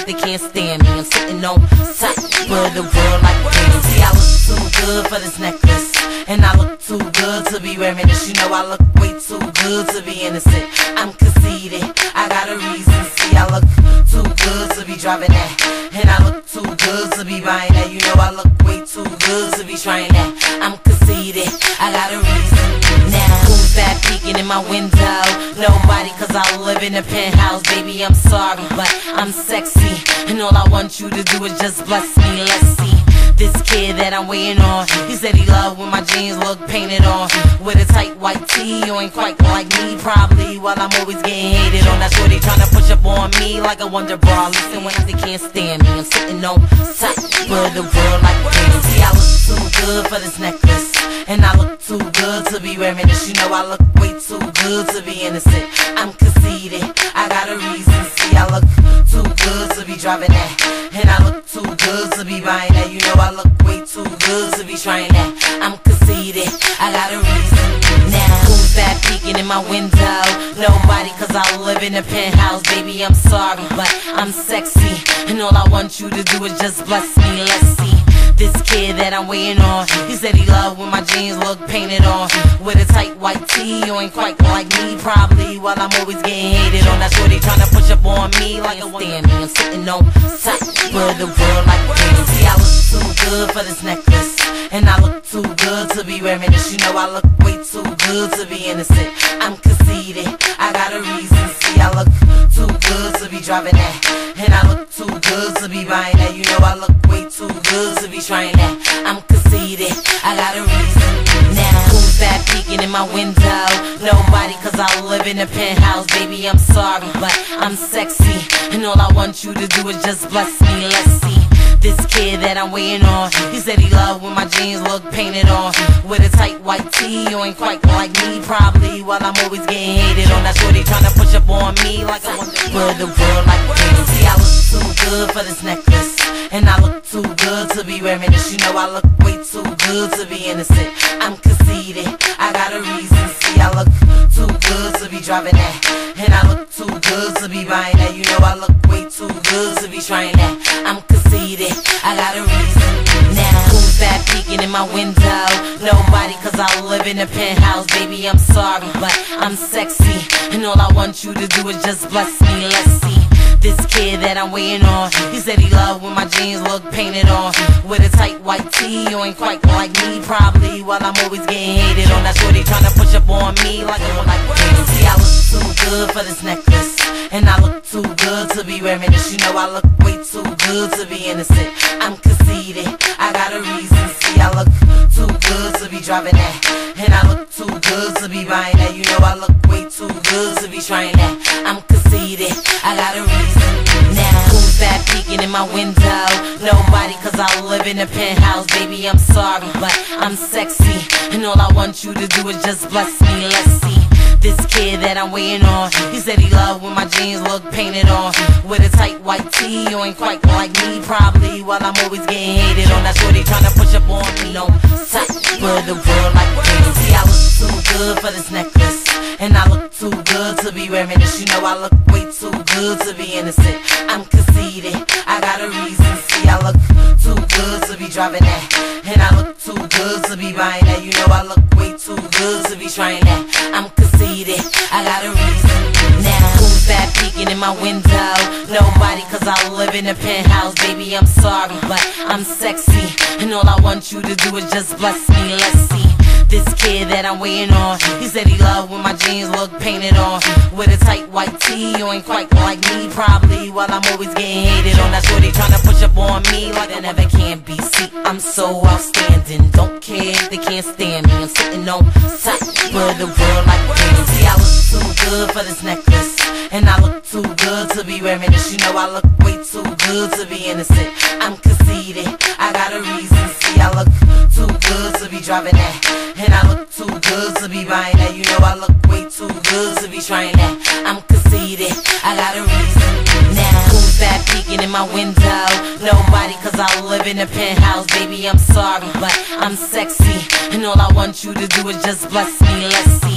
they can't stand me. I'm sitting on top of the world like damn. See, I look too good for this necklace, and I look too good to be wearing this. You know I look way too good to be innocent. I'm conceited, I got a reason. See, I look too good to be driving that, and I look too good to be buying that. You know I look way too good to be trying that. I'm conceited, I got a reason. Now who's that peeking in my window? Nobody, cause I live in a penthouse. Baby, I'm sorry, but I'm sexy, and all I want you to do is just bless me. Let's see this kid that I'm waiting on. He said he loved when my jeans look painted on, with a tight white tee. You ain't quite like me, probably, while I'm always getting hated on. That shorty tryna push up on me like a wonder bra. Listen, when they can't stand me, I'm sitting on top of the world like damn. See, I look too good for this necklace, and I look too good to be wearing this. You know I look way too good to be innocent. I'm conceited, I got a reason. See, I look too good to be driving that, and I look too good to be buying that. You know I look way too good to be trying that. I'm conceited, I got a reason. Now who's that peeking in my window? Nobody, cause I live in a penthouse. Baby, I'm sorry, but I'm sexy, and all I want you to do is just bless me. Let's see this kid that I'm waiting on. He said he loved when my jeans look painted on, with a tight white tee. You ain't quite like me, probably, while I'm always getting hated on. That shorty tryna push up on me like a stand me. I'm sitting on top of the world like damn. See, I look too good for this necklace, and I look too good to be wearing this. You know I look way too good to be innocent. I'm conceited, I got a reason. See, I look too good to be driving that, and I look too good to be buying that. You know I look way too good to be trying that. I'm conceited, I got a reason. Now who's that peeking in my window? Nobody, cause I live in a penthouse. Baby, I'm sorry, but I'm sexy, and all I want you to do is just bless me. Let's see this kid that I'm waiting on. He said he loved when my jeans look painted on, with a tight white tee. You ain't quite like me, probably, while I'm always getting hated on. That shorty tryna push up on me like I want the world like damn. See, I look too good for this necklace, and I look too good to be wearing this. You know I look way too good to be innocent. I'm conceited, I got a reason. See, I look too good to be driving that, and I look too good to be buying that. You know I look way too good to be trying that. I'm conceited, I got a reason. Now who's that peeking in my window? Nobody, cause I live in a penthouse. Baby, I'm sorry, but I'm sexy, and all I want you to do is just bless me. Let's see this kid that I'm waiting on. He said he loved when my jeans look painted on, with a tight white tee. You ain't quite like me, probably, while I'm always getting hated on. That shorty tryna push up on me like a like damn. See, I look too good for this necklace, and I look too good to be wearing this. You know I look way too good to be innocent. I'm conceited, I got a reason. See, I look too good to be driving that, and I look too good to be buying that. You know I look way too good to be trying that. I'm conceited, I got a reason. Now who's that peeking in my window? Nobody, cause I live in a penthouse. Baby, I'm sorry, but I'm sexy, and all I want you to do is just bless me. Let's see this kid that I'm waiting on. He said he loved when my jeans look painted on, with a tight white tee. You ain't quite like me, probably, while I'm always getting hated on. That shorty tryna push up on me on top of the world like damn. See, I look too good for this necklace, and I look too good to be wearing this. You know I look way too good to be innocent. I'm conceited, I got a reason. See, I look too good to be driving that, and I look too good to be buying that. You know I look way too good to be trying that. I'm conceited, I got a reason. Now who's that peeking in my window? Nobody, cause I live in a penthouse. Baby, I'm sorry, but I'm sexy, and all I want you to do is just bless me. Let's see this kid that I'm waiting on. He said he loved when my jeans look painted on, with a tight white tee. You ain't quite like me, probably, while I'm always getting hated on. That shorty tryna push up on me like I never can be. See, I'm so outstanding, don't care if they can't stand me. I'm sitting on top of the world like damn. See, I look too good for this necklace, and I look too good to be wearing this. You know I look way too good to be innocent. I'm conceited, I got a reason. See, I look too good to be driving that, and I look too good to be buying that. You know I look way too good to be trying that. I'm conceited, I got a reason. Now who's that peeking in my window? Nobody, cause I live in a penthouse. Baby, I'm sorry, but I'm sexy, and all I want you to do is just bless me. Let's see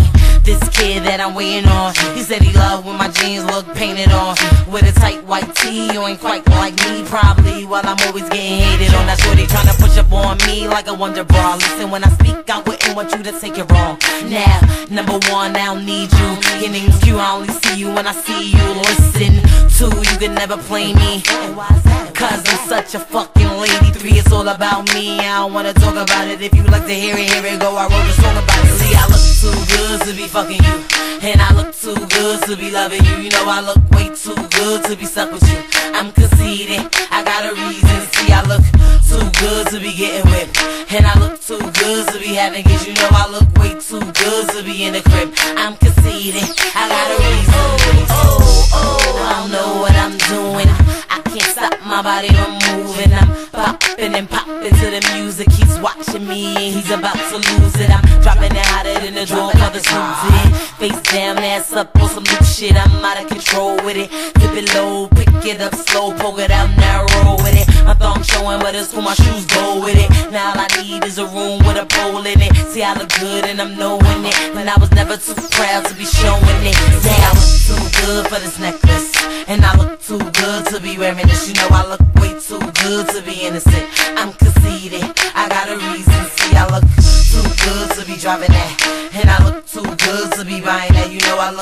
this kid that I'm waiting on. He said he loved when my jeans look painted on. With a tight white tee, you ain't quite like me, probably. While I'm always getting hated on. That shorty tryna push up on me like a wonder bra. Listen, when I speak, I wouldn't want you to take it wrong. Now, number one, I don't need you. Your name's Q, I only see you when I see you. Listen, two, you can never play me. Cause I'm such a fucking lady. Three, it's all about me. I don't wanna talk about it. If you like to hear it go. I wrote a song about it. See, I look too good to be fucking you, and I look too good to be loving you. You know I look way too good to be stuck with you. I'm conceited, I got a reason. See, I look too good to be getting whipped, and I look too good to be having kids. You know I look way too good to be in the crib. I'm conceited, I got a reason. I don't know what I'm doing. I can't stop my body from moving. I'm popping and popping to the music. He's watching me and he's about to lose it. I'm dropping it hotter than the drawer of the snoozing. Face down, ass up on some new shit. I'm out of control with it. Dip it low, pick it up slow, poke it out narrow with it. My thumb showing, but it's cool, my shoes go with it. Now all I need is a room with a pole in it. See, I look good and I'm knowing it, but I was never too proud to be showing it. Say I look too good for this necklace, and I look too good to be wearing this. You know I look way too good to be innocent. I'm conceited, I got a reason. See, I look too good to be driving that, and I look too good to be buying that. You know I look